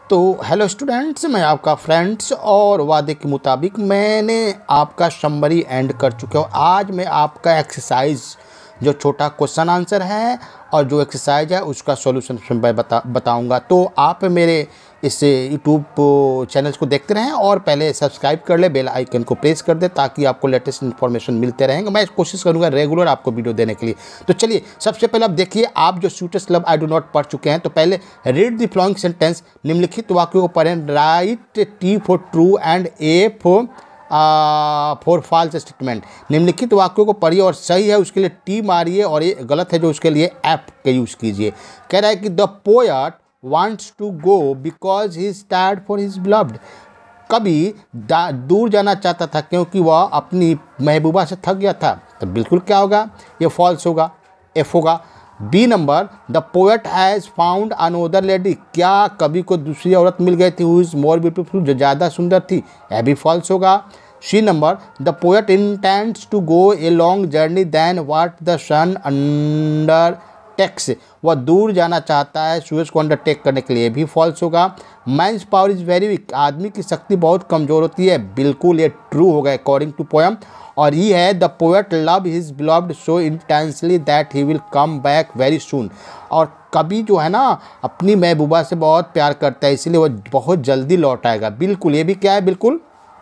तो hello students, मैं आपका फ्रेंड्स और वादे के मुताबिक मैंने आपका समरी एंड कर चुका हूँ। आज मैं आपका एक्सरसाइज जो छोटा क्वेश्चन आंसर है और जो एक्सरसाइज है उसका सॉल्यूशन मैं बताऊंगा। तो आप मेरे इस यूट्यूब चैनल को देखते रहें और पहले सब्सक्राइब कर ले, बेल आइकन को प्रेस कर दे ताकि आपको लेटेस्ट इन्फॉर्मेशन मिलते रहेंगे। मैं कोशिश करूंगा रेगुलर आपको वीडियो देने के लिए। तो चलिए सबसे पहले आप देखिए, आप जो shooters club I do not पढ़ चुके हैं तो पहले रीड द फॉलोइंग सेंटेंस, निम्नलिखित वाक्यों को पढ़ें। Write T for true and A for false statement. निम्नलिखित वाक्यों को पढ़िए और सही है उसके लिए टी मारिए और ये गलत है जो उसके लिए एफ का यूज़ कीजिए। कह रहा है कि the poet wants to go because he is tired for his beloved। कभी दूर जाना चाहता था क्योंकि वह अपनी महबूबा से थक गया था। तो बिल्कुल क्या होगा, ये फॉल्स होगा, एफ होगा। B number, the poet has found another lady. क्या कवि को दूसरी औरत मिल गई थी हु इज़ मोर ब्यूटीफुल, जो ज़्यादा सुंदर थी, यह भी फॉल्स होगा। C number, the poet intends to go a long journey than what the sun undertakes. वह दूर जाना चाहता है सूरज को अंडरटेक करने के लिए, भी फॉल्स होगा। Man's power is very weak. आदमी की शक्ति बहुत कमज़ोर होती है, बिल्कुल ये ट्रू होगा अकॉर्डिंग टू पोएम। और ही है the poet love his beloved so intensely that he will come back very soon. और कवि जो है ना अपनी महबूबा से बहुत प्यार करता है, इसलिए वह बहुत जल्दी लौट आएगा। बिल्कुल ये भी क्या है, बिल्कुल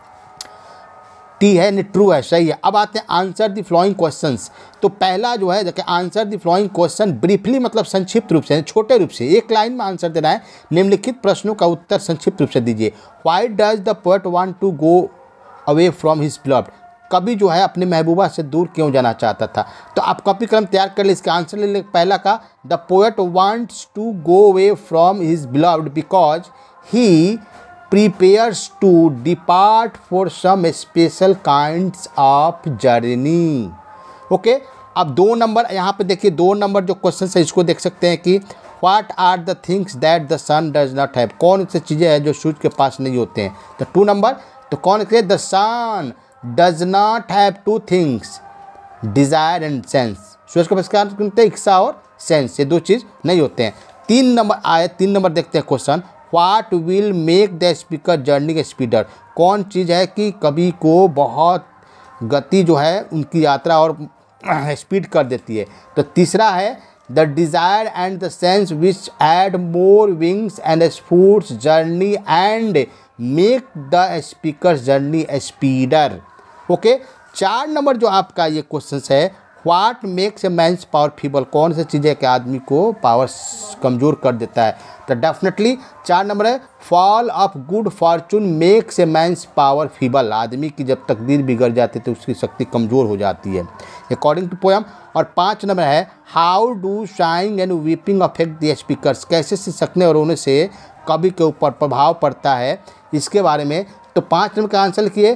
टी है, नहीं ट्रू है, सही है। अब आते हैं आंसर द फ्लोइंग क्वेश्चंस। तो पहला जो है देखिए, answer the following question briefly मतलब संक्षिप्त रूप से, छोटे रूप से, एक लाइन में आंसर देना है। निम्नलिखित प्रश्नों का उत्तर संक्षिप्त रूप से दीजिए। Why does the poet want to go away from his beloved. कवि जो है अपनी महबूबा से दूर क्यों जाना चाहता था। तो आप कॉपी कलम तैयार कर ले, इसका आंसर ले ले। पहला का, the poet wants to go away from his beloved because he prepares to depart for some special kinds of journey। Okay, अब 2 नंबर यहाँ पे देखिए, 2 नंबर जो क्वेश्चन है इसको देख सकते हैं कि what are the things that the sun does not have. कौन सी चीज़ें हैं जो सूरज के पास नहीं होते हैं। तो 2 नंबर, तो कौन से, the sun does not have 2 things, desire and sense. सूरज के पास क्या होते हैं, इच्छा और सेंस, ये 2 चीज़ नहीं होते हैं। 3 नंबर आए, 3 नंबर देखते हैं question, what will make the speaker journey speeder. कौन चीज़ है कि कवि को बहुत गति जो है उनकी यात्रा और स्पीड कर देती है। तो तीसरा है, the desire and the sense which add more wings and spurs journey and make the speaker journey speeder. Okay, 4 number जो आपका ये क्वेश्चन है, what makes a man's power feeble. कौन सी चीज़ें के आदमी को पावर कमज़ोर कर देता है। तो डेफिनेटली 4 नंबर है, fall of good fortune makes a man's power feeble. आदमी की जब तकदीर बिगड़ जाती है तो उसकी शक्ति कमज़ोर हो जाती है अकॉर्डिंग टू पोएम। और 5 नंबर है, how do sighing and weeping affect the speakers. कैसे सिसकने और रोने से कवि के ऊपर प्रभाव पड़ता है, इसके बारे में। तो 5 नंबर का आंसर लिखिए,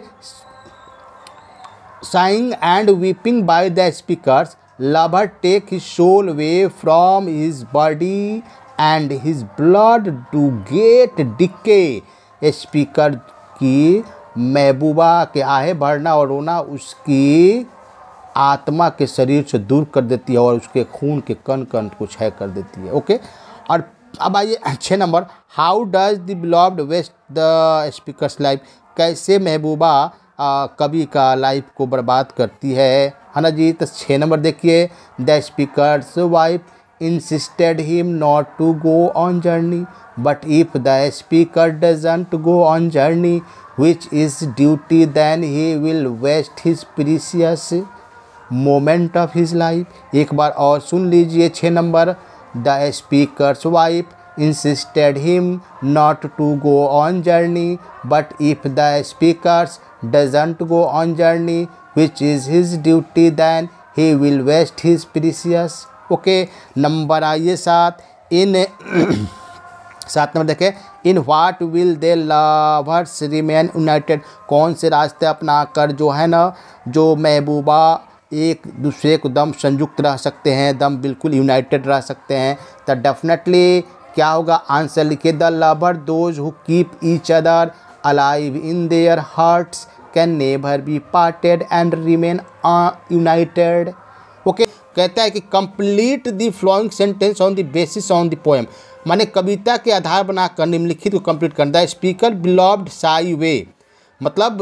sighing and weeping by the speakers, lover take his soul away from his body and his blood to get decay। Speaker की महबूबा के आहे भरना और रोना उसकी आत्मा के शरीर से दूर कर देती है और उसके खून के कण कण को क्षय कर देती है। ओके, और अब आइए 6 number, how does the beloved waste the speakers life. कैसे महबूबा कवि का लाइफ को बर्बाद करती है ना जी। तो 6 नंबर देखिए, the speakers wife insisted him not to go on journey but if the speaker doesn't go on journey which is duty then he will waste his precious moment of his life. एक बार और सुन लीजिए 6 number, the speakers wife insisted him not to go on journey but if the speakers doesn't go on journey which is his duty then he will waste his precious। Okay, number आइए 7, इन 7 number देखें, in what will they lovers remain united. कौन से रास्ते अपना कर जो है ना, जो महबूबा एक दूसरे को दम संयुक्त रह सकते हैं, दम बिल्कुल यूनाइटेड रह सकते हैं। तो डेफिनेटली क्या होगा, आंसर लिखिए, the lover those who keep each other alive in their hearts can never be parted and remain united. Okay, कहता है कि complete the following sentence on the basis on the poem. माने कविता के आधार बनाकर निम्नलिखित को कंप्लीट करना। The speaker beloved sighs away, मतलब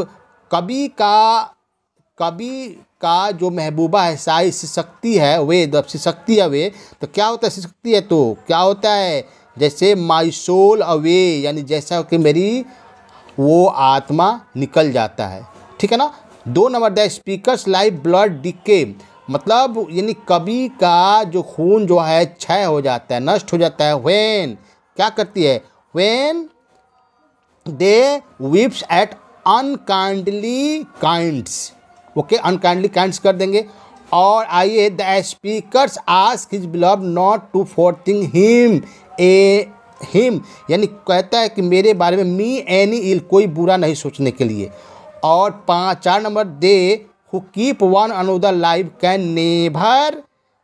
कवि का जो महबूबा है साई शिशक्ति है, वे जब शिशक्ति है वे, तो क्या होता है शिशक्ति है तो क्या होता है, जैसे माई सोल अवे, यानी जैसा कि मेरी वो आत्मा निकल जाता है, ठीक है ना। 2 number, the speakers life blood decay, मतलब यानी कवि का जो खून जो है क्षय हो जाता है, नष्ट हो जाता है। व्हेन क्या करती है, when they weeps at unkindly kinds, okay, unkindly kinds कर देंगे। और आइए, the speakers ask his beloved not to forethink him, यानी कहता है कि मेरे बारे में मी एनी इल, कोई बुरा नहीं सोचने के लिए। और 4 number, they who keep one another life can never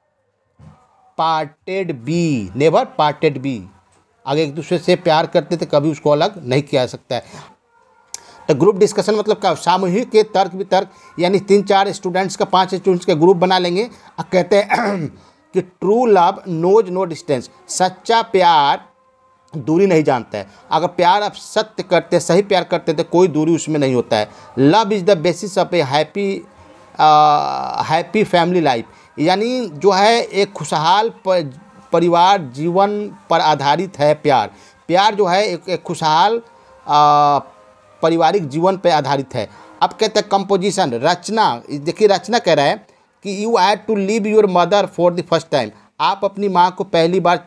parted be, never parted be, आगे एक दूसरे से प्यार करते थे कभी उसको अलग नहीं किया जा सकता है। तो ग्रुप डिस्कशन मतलब क्या, सामूहिक के तर्क वितर्क, यानी 3-4 स्टूडेंट्स का 5 स्टूडेंट्स का ग्रुप बना लेंगे और कहते हैं कि true love knows no distance, सच्चा प्यार दूरी नहीं जानता है। अगर प्यार आप सत्य करते, सही प्यार करते तो कोई दूरी उसमें नहीं होता है। Love is the basis of a happy family life, यानी जो है एक खुशहाल परिवार जीवन पर आधारित है प्यार जो है एक खुशहाल पारिवारिक जीवन पर आधारित है। अब कहते हैं कंपोजिशन, रचना, देखिए रचना कह रहा है कि you had to leave your mother for the first time, आप अपनी माँ को पहली बार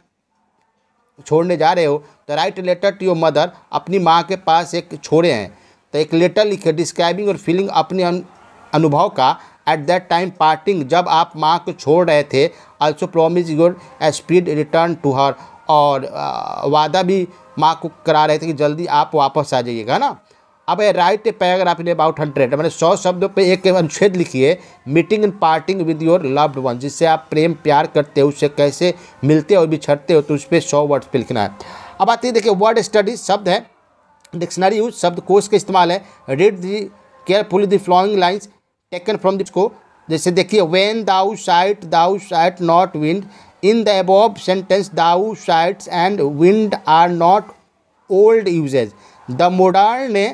छोड़ने जा रहे हो, तो write letter to your mother, अपनी माँ के पास एक छोड़े हैं तो एक लेटर लिखे डिस्क्राइबिंग और फीलिंग, अपने अनुभव का एट दैट टाइम पार्टिंग, जब आप माँ को छोड़ रहे थे। Also promise your speed return to her, और वादा भी माँ को करा रहे थे कि जल्दी आप वापस आ जाइएगा ना। अब write a paragraph in about 100, मैंने 100 शब्दों पे एक अनुच्छेद लिखिए, meeting and parting with your loved one, जिससे आप प्रेम प्यार करते हो, उससे कैसे मिलते हो और बिछड़ते हो, तो उस पर 100 वर्ड्स पे लिखना है। अब आती है देखिए वर्ड स्टडी, शब्द है, डिक्शनरी यूज, शब्दकोश का इस्तेमाल है। Read the carefully the following lines taken from this को, जैसे देखिए when thou sight not wind, in the above sentence thou sights and wind are not old usages, the modern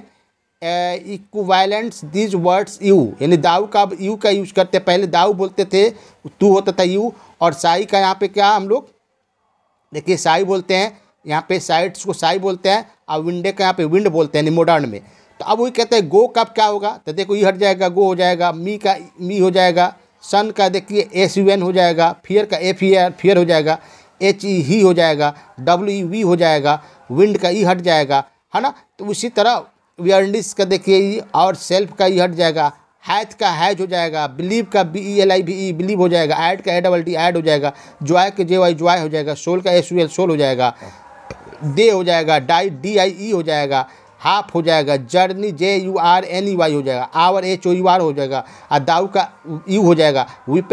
equivalents this words you, यानी thou का अब you का use करते, पहले दाऊ बोलते थे तू होता था यू, और साई का यहाँ पे क्या हम लोग देखिए साई बोलते हैं, यहाँ पे साइड्स को साई बोलते हैं, और विंडे का यहाँ पे विंड बोलते हैं मॉडर्न में। तो अब वही कहते हैं गो कब क्या होगा, तो देखो ई हट जाएगा, गो हो जाएगा, मी का मी हो जाएगा, सन का देखिए SUN हो जाएगा, फियर का फियर हो जाएगा, HE ही हो जाएगा, WV हो जाएगा, विंड का ई हट जाएगा, है ना। तो उसी तरह वियरनेस का देखिए ई, और सेल्फ का ई हट जाएगा, हैथ का हैज हो जाएगा, बिलीव का BELIVE बिलीव हो जाएगा, ऐड का ADD ऐड हो जाएगा, जॉय का JY जॉय हो जाएगा, सोल का SOL सोल हो जाएगा, डे हो जाएगा, DIE हो जाएगा, हाफ हो जाएगा, जर्नी JURNEY हो जाएगा, आवर HOUR हो जाएगा, और दाऊ का यू हो जाएगा,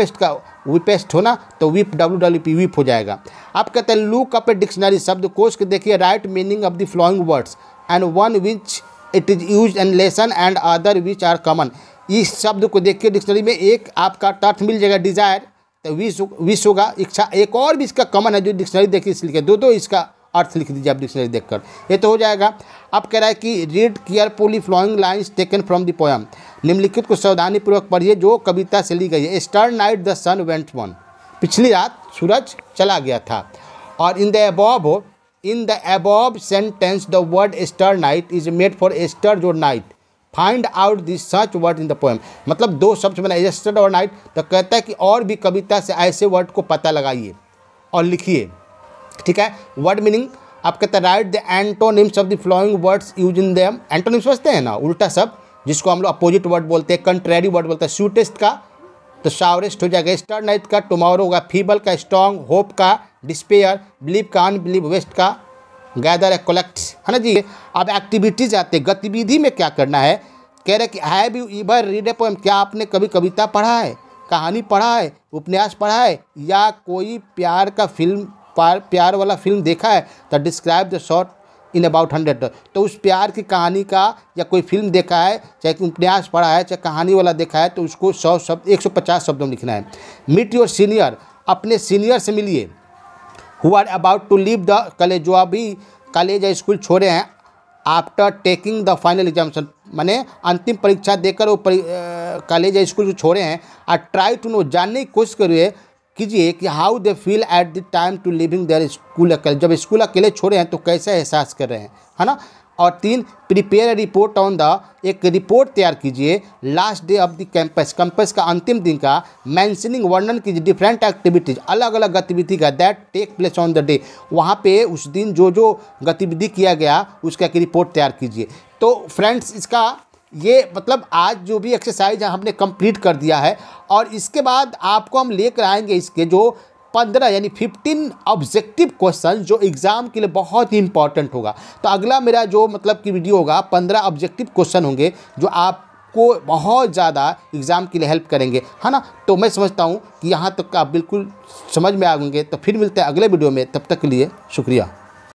विपेस्ट हो ना तो विप WWP विप हो जाएगा। आप कहते हैं लुक अप ए डिक्शनरी, शब्दकोश के देखिए, write meaning of the following words and one which it is use in lesson and other which are common. इस शब्द को देखिए डिक्शनरी में, एक आपका अर्थ मिल जाएगा डिज़ायर, तो विश होगा, इच्छा, एक और भी इसका कॉमन है जो डिक्शनरी देखिए इसलिए दो इसका अर्थ लिख दीजिए आप डिक्शनरी देखकर, ये तो हो जाएगा। अब कह रहा है कि read carefully following lines taken from the poem, निम्नलिखित को सावधानीपूर्वक पढ़िए जो कविता से ली गई है। Star night the sun went one, पिछली रात सूरज चला गया था। और in the above sentence the word star night is made for star और night, find out this such word in the poem, मतलब 2 शब्द बना स्टार और नाइट, तो कहता है कि और भी कविता से ऐसे वर्ड को पता लगाइए और लिखिए, ठीक है। वर्ड मीनिंग आप कहते हैं write the antonyms of the following words use in them, antonyms समझते हैं ना, उल्टा शब्द जिसको हम लोग अपोजिट वर्ड बोलते हैं, कंट्रेरी वर्ड बोलते हैं। स्वीटेस्ट का तो सावरेस्ट हो जाएगा, स्टार नाइट का टुमारो होगा, फीबल का स्ट्रॉन्ग, होप का डिस्पेयर, बिलीव का अनबिलीव, वेस्ट का गैदर है कलेक्ट, है ना जी। अब एक्टिविटीज आते हैं, गतिविधि में क्या करना है, कह रहे कि have you ever read a poem, क्या आपने कभी कविता पढ़ा है, कहानी पढ़ा है, उपन्यास पढ़ा है, या कोई प्यार का प्यार वाला फिल्म देखा है, तो describe the short in about 100, तो उस प्यार की कहानी का या कोई फिल्म देखा है, चाहे उपन्यास पढ़ा है, चाहे कहानी वाला देखा है, तो उसको 150 शब्दों में लिखना है। मीट योर सीनियर, अपने सीनियर से मिलिए, who are about to leave the college, जो अभी कॉलेज या स्कूल छोड़े हैं, after taking the final examination, माने अंतिम परीक्षा देकर वो कॉलेज या स्कूल छोड़े हैं, और ट्राई टू नो, जानने की कोशिश करिए कीजिए कि how they feel at the time to living their school अकेले, जब स्कूल अकेले छोड़े हैं तो कैसा एहसास कर रहे हैं, है ना। और 3, प्रिपेयर रिपोर्ट ऑन द, एक रिपोर्ट तैयार कीजिए last day of the campus, campus का अंतिम दिन का, मेंशनिंग, वर्णन कीजिए डिफरेंट एक्टिविटीज़, अलग अलग गतिविधि का, that take place on the day, वहाँ पे उस दिन जो जो गतिविधि किया गया उसका एक रिपोर्ट तैयार कीजिए। तो फ्रेंड्स, इसका ये मतलब आज जो भी एक्सरसाइज है हमने कंप्लीट कर दिया है, और इसके बाद आपको हम लेकर आएंगे इसके जो 15 यानी 15 ऑब्जेक्टिव क्वेश्चन जो एग्ज़ाम के लिए बहुत ही इंपॉर्टेंट होगा। तो अगला मेरा जो मतलब कि वीडियो होगा 15 ऑब्जेक्टिव क्वेश्चन होंगे जो आपको बहुत ज़्यादा एग्ज़ाम के लिए हेल्प करेंगे, है ना। तो मैं समझता हूँ कि यहाँ तक आप बिल्कुल समझ में आ होंगे। तो फिर मिलते हैं अगले वीडियो में, तब तक के लिए शुक्रिया।